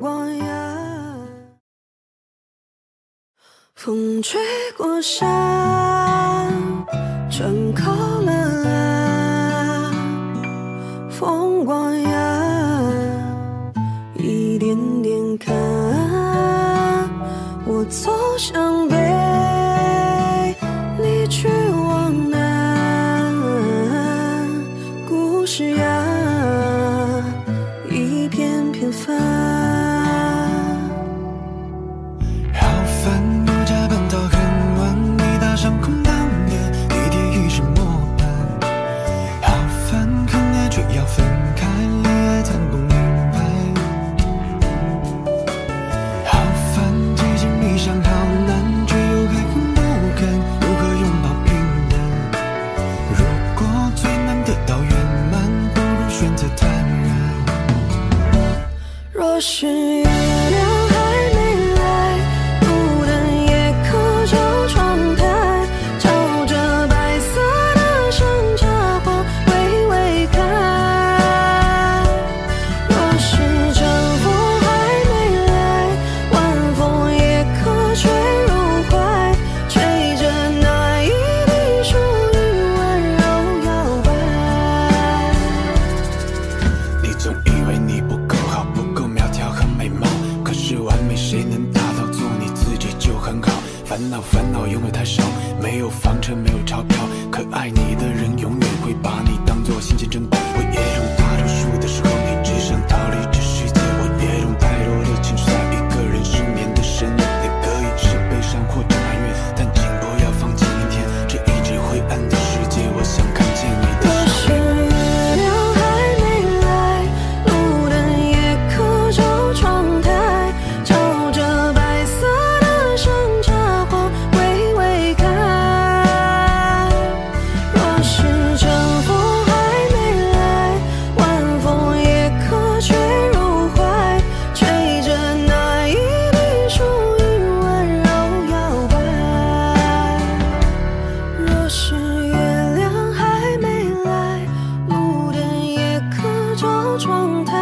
我呀，风吹过山，春口了啊，风过呀，一点点看，我走向北，你去往南，故事呀，一片片翻。 好烦，我加班到很晚，你打上空档的地铁已是末班。好烦，很爱却要分开，恋爱谈不明白。好烦，激情迷上好难，却又还很不甘，如何拥抱平淡？如果最难得到圆满，不如选择坦然。 若是月亮还没来，路灯也刻着窗台，照着白色的山茶花微微开。若是征服还没来，晚风也可吹入怀，吹着那一滴属于温柔摇摆。 你总以为你不够好，不够苗条和美貌，可是完美谁能达到？做你自己就很好。烦恼拥有太少，没有房车没有钞票，可爱你的人永远会把你当作新鲜珍宝。我也懂大多数的时候你只想逃离这世界，我也懂太多的情绪在一个人失眠的深夜，也可以是悲伤或者埋怨，但请不要放弃明天这一直灰暗的世界，我想看见你的若是月亮还没来，路灯也刻着窗台，照着白色的山茶花微微开。若是征服还没来，晚风也可吹入怀，吹着那一滴属于温柔摇摆。若是月亮还没来，路灯也刻着窗台，